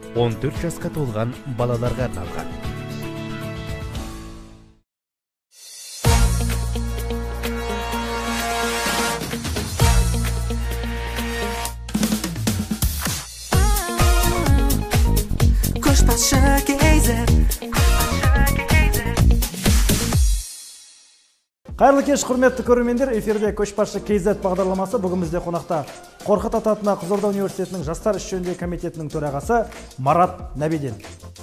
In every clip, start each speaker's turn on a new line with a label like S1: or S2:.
S1: 14 жасқа толған балаларға арналған.
S2: Қайырлы кеш, құрметті көрермендер, эфирде Көшбасшы KZ бағдарламасы. Бүгін бізде қонақта Қорқыт Ата атындағы Қызылорда университетінің жастар іс жөніндегі комитетінің төрағасы Марат Нәбиден.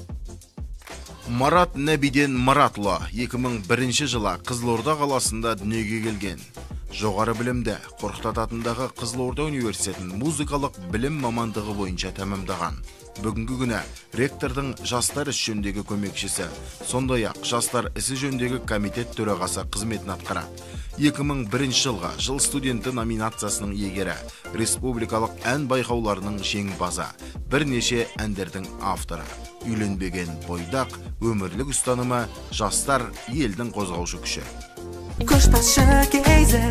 S3: Марат Нәбиден Маратұлы 2001 жылы Қызылорда қаласында дүниеге келген. Жоғары білімді Қорқыт Ата атындағы Қызылорда университетінің музыкалық білім мамандығы бойынша тәмамдаған. Бүгінгі күні ректордың жастар іс жөніндегі көмекшісі, сондай-ақ жастар ісі жөніндегі комитет төрағасы қызметін атқарады. 2001 жылға жыл студенті номинациясының иегері, республикалық ән байқауларының жеңімпазы, бірнеше әндердің авторы. Үйленбеген бойдақ, өмірлік ұстанымы, жастар елдің қозғаушы күші.
S2: Көшбасшы KZ.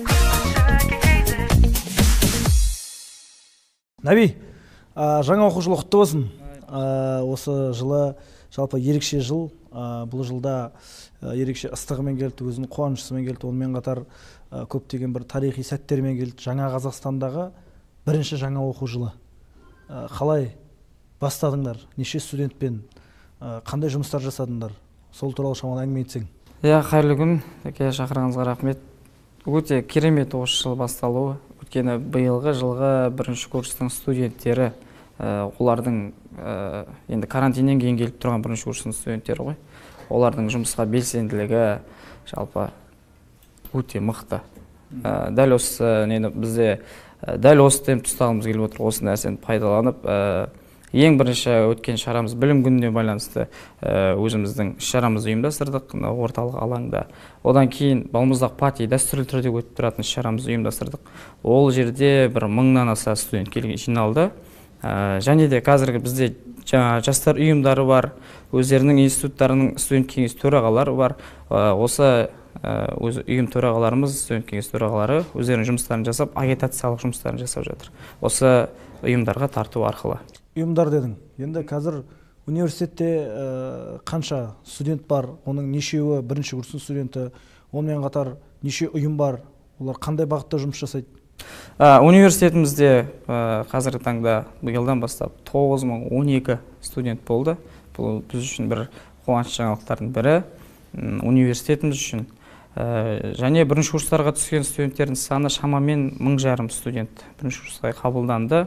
S2: Нәби, жаңа оқу жылы құтты болсын. Осы жылы жалпы ерекше жыл. Бұл жылда ерекше ыстығымен келді, өзінің қуанышысымен келді. Онымен қатар көптеген бір тарихи сәттермен келді. Жаңа Қазақстандағы бірінші жаңа оқу жылы. Қалай бастадыңдар? Неше студентпен қандай жұмыстар жасадыңдар? Сол туралы шамалы әңгіме етсең.
S4: Қайырлы күн, шақырғаныңызға рахмет. Өте керемет осы жыл басталуы. Өйткені биылғы жылғы бірінші курстың студенттері, олардың енді карантиннен кейін келіп тұрған бірінші курстың студенттері ғой. Олардың жұмысқа белсенділігі жалпы өте мықты. Дәл осы бізде дәл осы темпті ұстағымыз келіп отыр. Осы нәрсені пайдаланып, ең бірінші өткен шарамыз білім күніне байланысты өзіміздің шарамызды ұйымдастырдық орталық алаңда. Одан кейін балмұздақ пати дәстүрлі түрде өтіп тұратын шарамызды ұйымдастырдық. Ол жерде бір 1000-нан аса студент жиналды. Және де қазіргі бізде жастар ұйымдары бар, өздерінің институттарының студент кеңес төрағалары бар. Осы ұйым төрағаларымыз, студент кеңес төрағалары өздерінің жұмыстарын жасап, агитациялық жұмыстарын жасап жатыр. Осы ұйымдарға тарту арқылы.
S2: Ұйымдар дедің. Енді қазір университетте қанша студент бар, оның нешеуі бірінші курстың студенті, онымен қатар неше ұйым бар, олар қандай бағытта жұмыс жасайды?
S4: Университетімізде қазіргі таңда биылдан бастап 9012 студент болды. Бұл біз үшін бір қуаныш жаңалықтардың бірі. Университетіміз үшін және бірінші курстарға түскен студенттердің саны шамамен 1500 студент бірінші курсқа қабылданды.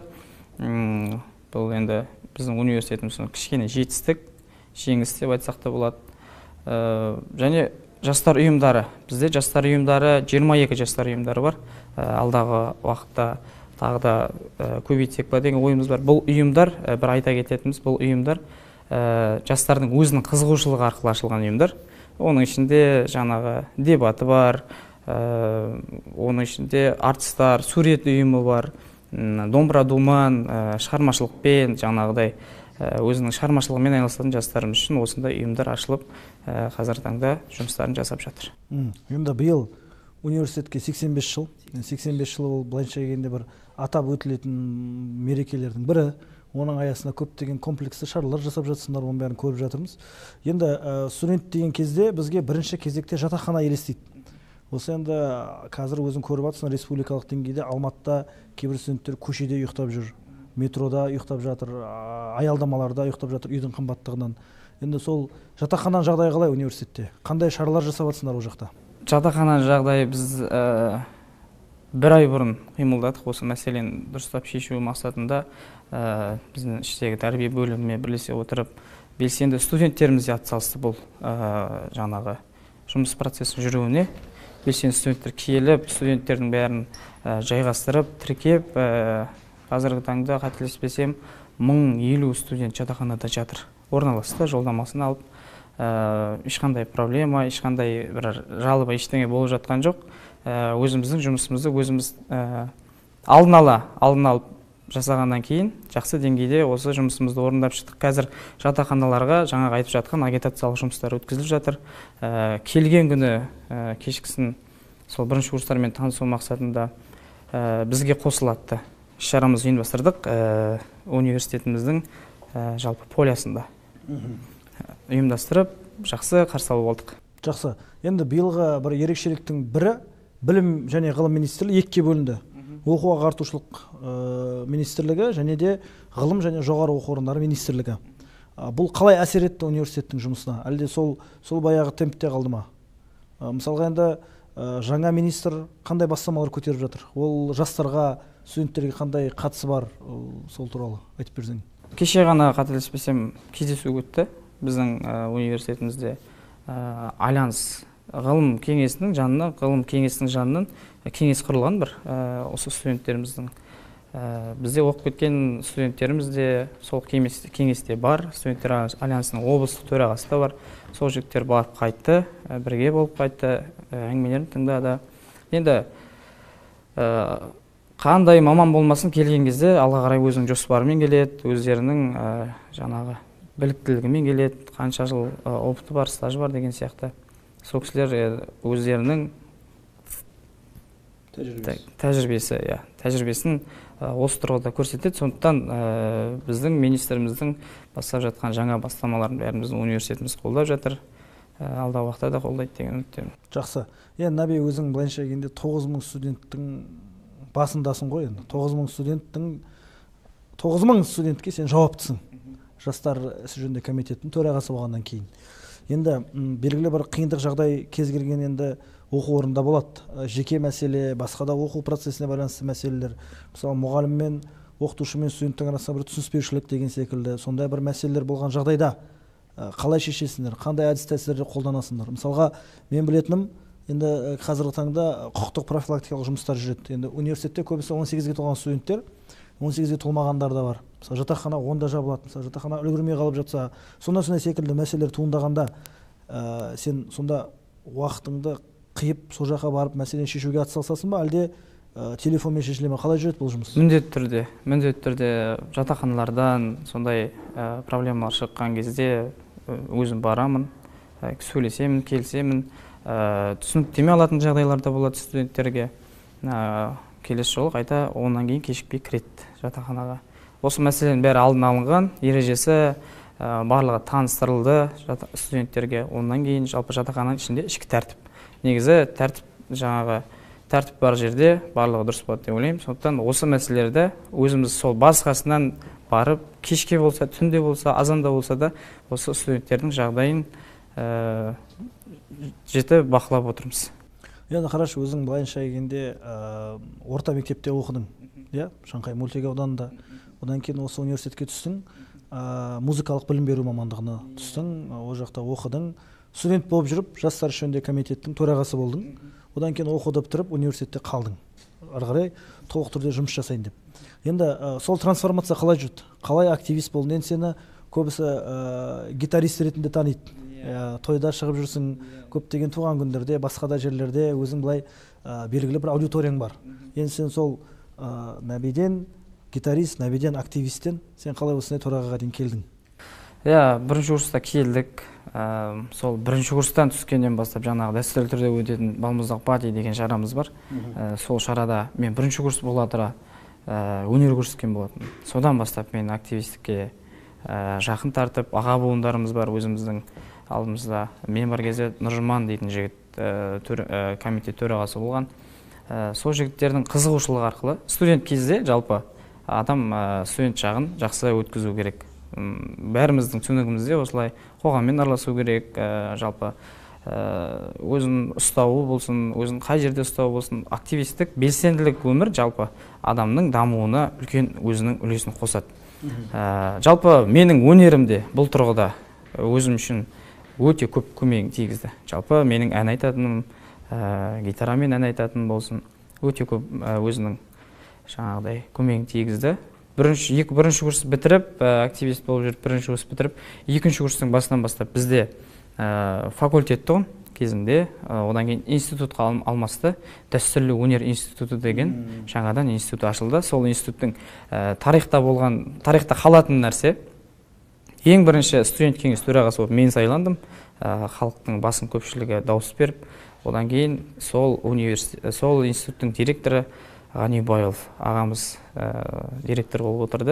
S4: Бұл енді біздің университетіміздің кішкене жетістік, жеңіс деп айтсақ та болады. Және жастар ұйымдары, бізде жастар ұйымдары 22 жастар ұйымдары бар. Алдағы уақытта тағы да көбейтсек па деген ойымыз бар. Бұл ұйымдар, бір айта кететініміз, бұл ұйымдар жастардың өзінің қызығушылығы арқылы ашылған ұйымдар. Оның ішінде жаңағы дебаты бар, оның ішінде артистар, сурет ұйымы бар, домбыра думан, шығармашылықпен, жаңағыдай өзінің шығармашылығымен айналысатын жастарымыз үшін осындай ұйымдар ашылып, қазіргі таңда жұмыстарын жасап жатыр.
S2: Енді биыл университетке 85 жыл. 85 жыл ол былайша келгенде бір атап өтілетін мерекелердің бірі. Оның аясында көптеген комплексті шаралар жасап жатсыңдар, оның бәрін көріп жатырмыз. Енді студент деген кезде бізге бірінші кезекте жатақхана елестейді. Осы енді қазір өзің көріп жатсың, республикалық деңгейде Алматыда кейбір студенттер көшеде ұйықтап жүр, метрода ұйықтап жатыр, аялдамаларда ұйықтап жатыр үйдің қымбаттығынан. Енді сол жатақхананың жағдайы қалай университетте? Қандай шаралар жасап жатсыңдар ол жақта?
S4: Жатақхананың жағдайы біз бір ай бұрын қимылдадық. Осы мәселені дұрыстап шешу мақсатында біздің іштегі тәрбие бөлімімен бірлесе отырып, белсенді студенттеріміз атсалысты бұл жаңағы жұмыс процесінің жүруіне. Белсенді студенттер келіп, студенттердің бәрін жайғастырып, тіркеп, қазіргі таңда қателеспесем 1050 студент жатақханада жатыр. Орналасты, жолдамасын алып, ешқандай проблема, ешқандай бір жалоба ештеңе болып жатқан жоқ. Өзіміздің жұмысымызды өзіміз алдын алып жасағаннан кейін жақсы деңгейде осы жұмысымызды орындап шықтық. Қазір жатақханаларға жаңағы айтып жатқан агитациялық жұмыстар өткізіліп жатыр. Келген күні кешкісін сол бірінші курстармен танысу мақсатында бізге қосылатты. Шарамызды ұйымдастырдық. Университетіміздің жалпы полясында ұйымдастырып жақсы қарсы алып алдық.
S2: Жақсы. Енді биылғы бір ерекшеліктің бірі білім және ғылым министрлігі екіге бөлінді. Оқу ағартушылық министрлігі және де ғылым және жоғары оқу орындары министрлігі. Бұл қалай әсер етті университеттің жұмысына? Әлде сол баяғы темпте қалды ма? Мысалға енді жаңа министр қандай бастамалар көтеріп жатыр? Ол жастарға, студенттерге қандай қатысы бар? Сол туралы айтып берсең.
S4: Кеше ғана қателеспесем кездесу өтті біздің университетімізде. Альянс ғылым кеңесінің жанынан кеңес құрылған бір осы студенттеріміздің. Бізде оқып кеткен студенттеріміз де сол кеңесте бар. Студенттер альянсының облыстық төрағасы да бар. Сол жігіттер барып қайтты, бірге болып қайтты, әңгімелерін тыңдады. Енді қандай маман болмасын, келген кезде алға қарай өзінің жоспарымен келеді, өздерінің жаңағы біліктілігімен келеді, қанша жыл опыты бар, стажы бар деген сияқты. Сол кісілер өздерінің тәжірибесін осы тұрғыда көрсетеді. Сондықтан біздің министріміздің бастап жатқан жаңа бастамаларын бәрін біздің университетіміз қолдап жатыр. Алдағы уақытта да қолдайды деген үміттемін.
S2: Жақсы. Енді Наби, өзің былайша келгенде 9000 студенттің басындасың ғой енді. 9000 студентке сен жауаптысың. Жастар ісі жөніндегі комитеттің төрағасы болғаннан кейін. Енді белгілі бір қиындық жағдай кез келген енді оқу орнында болады. Жеке мәселе, басқа да оқу процесіне байланысты мәселелер. Мысалы, мұғалім мен оқытушы мен студенттің арасында бір түсініспеушілік деген секілді сондай бір мәселелер болған жағдайда қалай шешесіңдер, қандай әдіс тәсілдерді қолданасыңдар? Мысалға, мен білетінім, енді қазіргі таңда құқықтық профилактикалық жұмыстар жүреді. Енді университетте көбісі 18-ге толған студенттер, 18-ге толмағандар да бар. Мысалы, жатақхана онда жабылады, мысалы, жатақхана үлгермей қалып жатса, сондай секілді мәселелер туындағанда, сен сонда уақытыңды қиып, сол жаққа барып мәселені шешуге атсалысасың ба, әлде телефонмен шешіле ме? Қалай жүреді бұл жұмыс?
S4: Міндетті түрде жатақханалардан сондай проблемалар шыққан кезде өзім барамын, сөйлесемін, келісемін, түсініктеме алатын жағдайларда болады студенттерге. Келесі жолы қайта онан кейін кешікпей кіреді жатақханаға. Осы мәселенің бәрі алдын алынған, ережесі барлығы таныстырылды студенттерге. Онан кейін жалпы жатақхананың ішінде ішкі тәртіп. Негізі тәртіп бар жерде барлығы дұрыс болады деп ойлаймын. Сондықтан осы мәселелерді өзіміз сол басқасынан барып, кешке болса, түнде болса, азанда болса да осы студенттердің жағдайын жіті бақылап отырмыз.
S2: Енді қарашы, өзің былайша келгенде орта мектепте оқыдың, Шанхай мөлтек ауданында. Одан кейін осы университетке түстің, музыкалық білім беру мамандығына түстің, ол жақта оқыдың, студент болып жүріп, жастар жөніндегі комитеттің төрағасы болдың. Одан кейін оқуды бітіріп, университетте қалдың. Ары қарай толық түрде жұмыс жасайын деп. Енді сол трансформация қалай жүрді? Қалай активист болдың? Енді сені көбісі гитарист ретінде таниды. Тойда шығып жүрсің, көптеген туған күндерде, басқа да жерлерде өзің былай белгілі бір аудиторияң бар. Енді сен сол Набиден гитарист, Набиден активисттен сен қалай осындай төрағаға дейін келдің?
S4: Бірінші курста келдік. Сол бірінші курстан түскеннен бастап жаңағы дәстүрлі түрде өтетін балмұздақ пати деген шарамыз бар. Сол шарада мен бірінші курс бола тұра өнер көрсеткен болатын. Содан бастап мен активистікке жақын тартып, аға буындарымыз бар өзіміздің алдымызда. Мен бар кезде Нұржыман дейтін жігіт комитет төрағасы болған. Сол жігіттердің қызығушылығы арқылы студент кезде жалпы адам студент жағын жақсы өткізу керек. Бәріміздің түсінігімізде осылай қоғаммен араласу керек, жалпы өзін ұстауы болсын, өзін қай жерде ұстауы болсын, активистік белсенділік өмір жалпы адамның дамуына үлкен өзінің үлесін қосады. Жалпы менің өнерімде бұл тұрғыда өзім үшін өте көп көмегін тигізді. Жалпы менің ән айтатыным, гитарамен ән айтатын болсын, өте көп өзінің жаңағыдай көмегін тигізді. Бірінші курс бітіріп, активист болып жүріп, бірінші курс бітіріп, екінші курстың басынан бастап бізде факультет тұғын кезінде, одан кейін институтқа алмасты. Дәстүрлі өнер институты деген жаңадан институт ашылды. Сол институттың тарихта қалатын нәрсе. Ең бірінші студент кеңес төрағасы болып мен сайландым. Халықтың басым көпшілігі дауыс беріп, одан кейін сол институттың директоры Ғанибаев ағамыз директор болып отырды.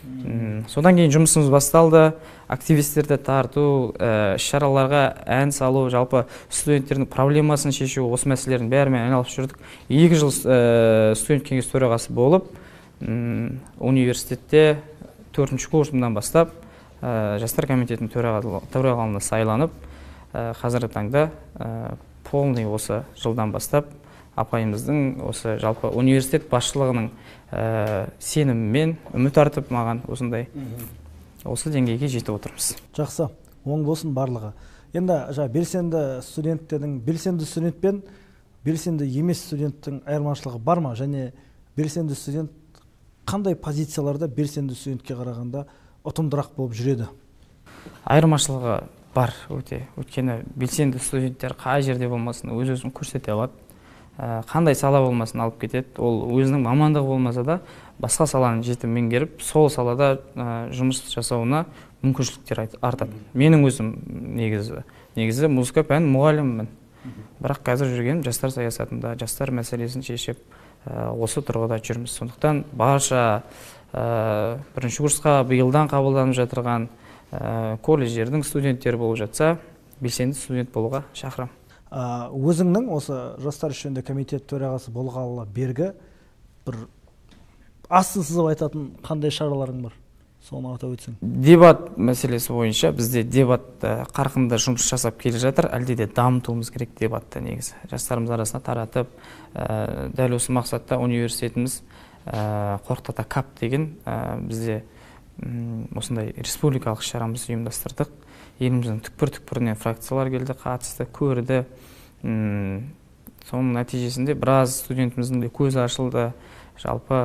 S4: Содан кейін жұмысымыз басталды, активистерді тарту, іс-шараларға ән салу, жалпы студенттердің проблемасын шешу, осы мәселелердің бәрімен айналысып жүрдік. 2 жыл студент кеңес төрағасы болып, университетте 4-ші курсымнан бастап жастар комитетінің төрағалығына сайланып, қазіргі таңда полный осы жылдан бастап апайымыздың осы жалпы университет басшылығының сенімімен үміт артып маған осы деңгейге жетіп отырмыз.
S2: Жақсы, оң болсын барлығы. Енді белсенді студенттердің, белсенді студент пен белсенді емес студенттің айырмашылығы бар ма? Және белсенді студент қандай позицияларда белсенді студентке қарағанда ұтымдырақ болып жүреді?
S4: Айырмашылығы бар өте. Өйткені белсенді студенттер қай жерде болмасын өз-өзін көрсете алады. Қандай сала болмасын алып кетеді. Ол өзінің мамандығы болмаса да басқа саланы жетіп меңгеріп, сол салада жұмыс жасауына мүмкіншіліктер артады. Менің өзім негізі музыка пән мұғаліммін. Бірақ қазір жүрген жастар саясатында жастар мәселесін шешіп, осы тұрғыда жүрміз. Сондықтан барша бірінші курсқа биылдан қабылданып жатырған колледждердің студенттері болып жатса, белсенді студент болуға шақырамын.
S2: Өзіңнің осы жастар жөніндегі комитет төрағасы болғалы бергі бір астын сызып айтатын қандай шараларың бар? Соны атап өтсең.
S4: Дебат мәселесі бойынша бізде дебат қарқынды жұмыс жасап келе жатыр. Әлде де дамытуымыз керек дебатты негізі. Жастарымыз арасында таратып, дәл осы мақсатта университетіміз Қорқыт-ата кап деген бізде осындай республикалық шарамызды ұйымдастырдық. Еліміздің түкпір-түкпірінен фракциялар келді, қатысты, көрді. Соның нәтижесінде біраз студентіміздің де көзі ашылды. Жалпы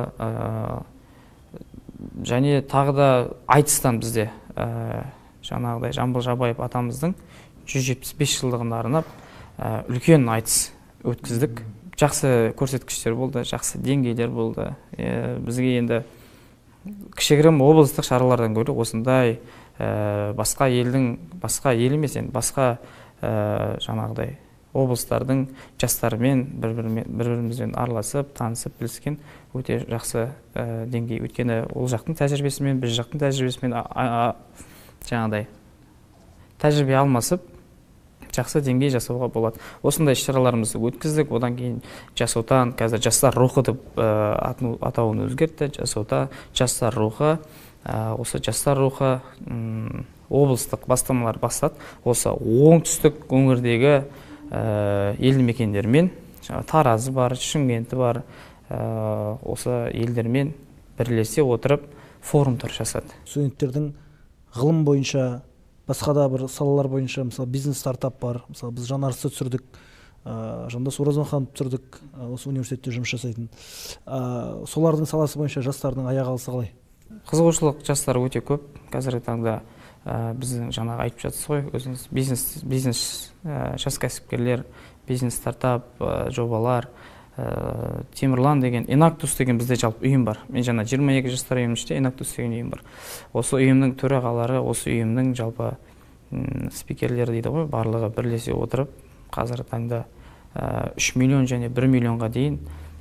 S4: және тағы да айтыстан бізде жаңағыдай Жамбыл Жабаев атамыздың 175 жылдығына арнап үлкен айтыс өткіздік. Жақсы көрсеткіштер болды, жақсы деңгейлер болды. Бізге енді кішігірім облыстық шаралардан гөрі осындай басқа ел емес, басқа жаңағыдай облыстардың жастарымен бір-бірімізбен араласып, танысып, біліскен өте жақсы деңгей. Өйткені ол жақтың тәжірибесімен, біз жақтың тәжірибесімен жаңағыдай тәжірибе алмасып, жақсы деңгей жасауға болады. Осындай шараларымызды өткіздік. Одан кейін Жас отан, қазір жастар рухы деп атауын өзгертті. Жастар рухы. Осы жастар рухы облыстық бастамалар бастады. Осы оңтүстік өңірдегі елді мекендермен, Таразы бар, Шымкенті бар, осы елдермен бірлесе отырып форумдар жасады.
S2: Студенттердің ғылым бойынша, басқа да бір салалар бойынша, мысалы бизнес стартап бар, мысалы біз Жанарысты түсірдік, Жандос Оразмаханов түсірдік, осы университетте жұмыс жасайтын. Солардың саласы бойынша жастардың аяқ алысы қалай?
S4: Қызығушылық жастар өте көп. Қазіргі таңда біздің жаңағы айтып жатсыз ғой, өзіңіз бизнес жас кәсіпкерлер, бизнес стартап жобалар, Темірлан деген, Инактус деген бізде жалпы ұйым бар. Мен жаңа 22 жастар ұйымының ішінде Инактус деген ұйым бар. Осы ұйымның төрағалары, осы ұйымның жалпы спикерлері дейді ғой, барлығы бірлесе отырып, қазіргі таңда 3 миллион және 1 миллионға дейін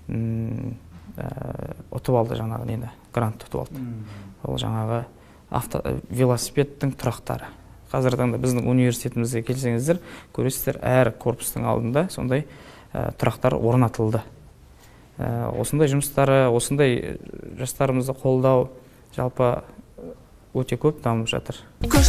S4: ұтып алды, жаңағы нені, грант ұтып алды. Ол жаңағы велосипедтің тұрақтары. Қазіргі таңда біздің университетімізге келсеңіздер, көресіздер, әр корпустың алдында сондай тұрақтар орнатылды. Осындай жұмыстары, осындай жастарымызды қолдау жалпы өте көп дамып жатыр.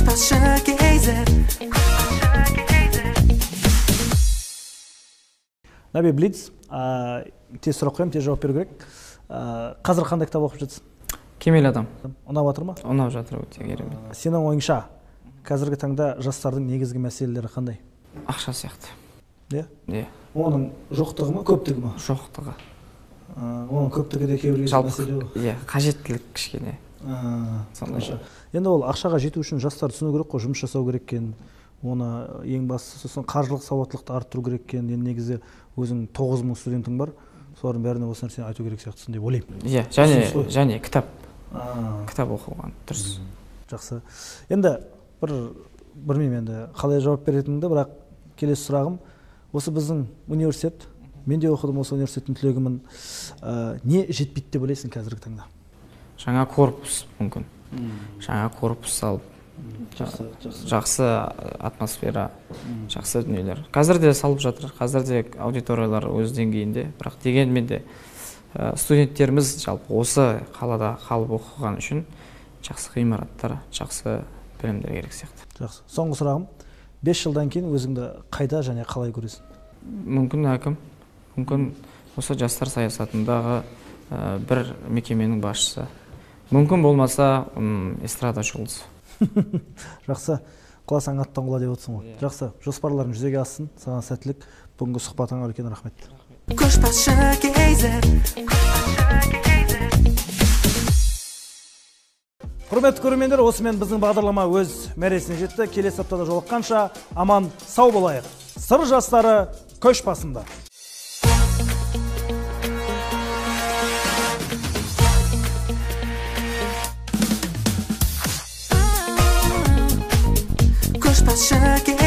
S2: Наби Блиц, тез сұрақ қоямын, тез жауап беру керек. Қазір қандай кітап оқып жатсың?
S4: Кемел адам.
S2: Ұнап жатыр ма?
S4: Ұнап жатыр өте керемет.
S2: Сенің ойыңша қазіргі таңда жастардың негізгі мәселелері қандай?
S4: Ақша сияқты.
S2: Иә? Оның жоқтығы ма, көптігі ма?
S4: Жоқтығы.
S2: Оның көптігі де кейбір мәселе ғой.
S4: Иә, қажеттілік кішкене.
S2: Енді ол ақшаға жету үшін жастар түсіну керек қой, жұмыс жасау керек екен. Оны ең бастысы сосын қаржылық сауаттылықты арттыру керек екен. Енді негізі өзің 9000 студентің бар. Солардың бәріне осы нәрсені айту керек сияқтысың деп ойлаймын.
S4: Иә, және кітап оқылған дұрыс.
S2: Жақсы. Енді білмеймін енді қалай жауап беретініңді, бірақ келесі сұрағым, осы біздің университет, мен де оқыдым осы университеттің түлегімін, не жетпейді деп ойлайсың қазіргі таңда?
S4: Жаңа корпус мүмкін. жаңа корпус салып, жақсы атмосфера, жақсы дүниелер. Қазір де салып жатыр, қазір де аудиториялар өз деңгейінде, бірақ дегенмен де студенттеріміз жалпы осы қалада қалып оқыған үшін жақсы ғимараттар, жақсы білімдер керек сияқты.
S2: Жақсы. Соңғы сұрағым, 5 жылдан кейін өзіңді қайда және қалай көресің?
S4: Мүмкін әкім, мүмкін осы жастар саясатындағы бір мекеменің басшысы. Мүмкін болмаса эстрада жұлдызы.
S2: Жақсы, құласаң аттан құла деп отырсың ғой. Жақсы, жоспарларың жүзеге ассын, саған сәттілік. Бүгінгі сұхбатыңа үлкен рахмет.
S5: Көшбасшы кейзет.
S2: Құрметті көрермендер, осымен біздің бағдарлама өз мәресіне жетті. Келесі аптада жолыққанша аман сау болайық. Сыр жастары көш басында.
S5: Көшбасшы